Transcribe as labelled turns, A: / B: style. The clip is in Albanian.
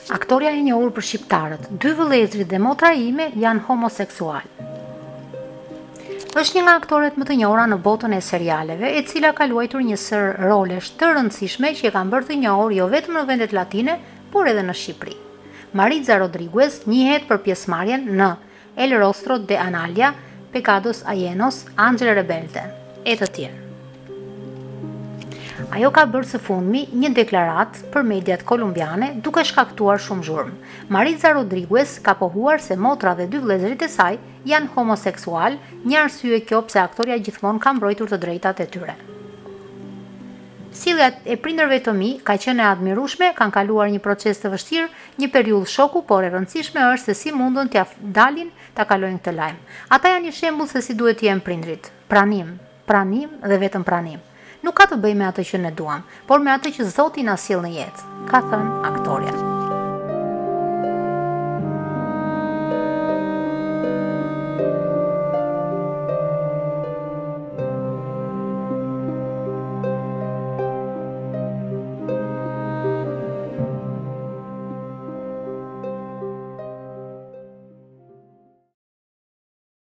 A: Aktorja e njohur për shqiptarët, dy vëllezërit dhe motra ime janë homoseksual. Është një nga aktoret më të njohura në botën e serialeve, e cila ka luajtur një sër rolesh të rëndësishme që e kanë bërë të njohur jo vetëm në vendet latine, por edhe në Shqipëri. Maritza Rodriguez njihet për pjesëmarrjen në El Rostro de Analia, Pecados Ajenos, Angel Rebelte, e të tjerë. Ajo ka bërë së fundmi një deklarat për mediat kolumbiane duke shkaktuar shumë zhurmë. Maritza Rodriguez ka pohuar se motra dhe dy vëllezërit e saj janë homoseksual, një arsye kjo pse aktorja gjithmonë ka mbrojtur të drejtat e tyre. Sjellja e prindërve të mi ka qenë e admirueshme, kanë kaluar një proces të vështirë, një periudhë shoku, por e rëndësishme është se si mundën t'ia dalin ta kalojnë këtë lajm. Ata janë një shembull se si duhet të jenë prindrit. Pranim dhe vetëm pranim. Nuk ka të bëjë me atë që ne duam, por me atë që Zoti na sjell në jetë, ka thënë aktori.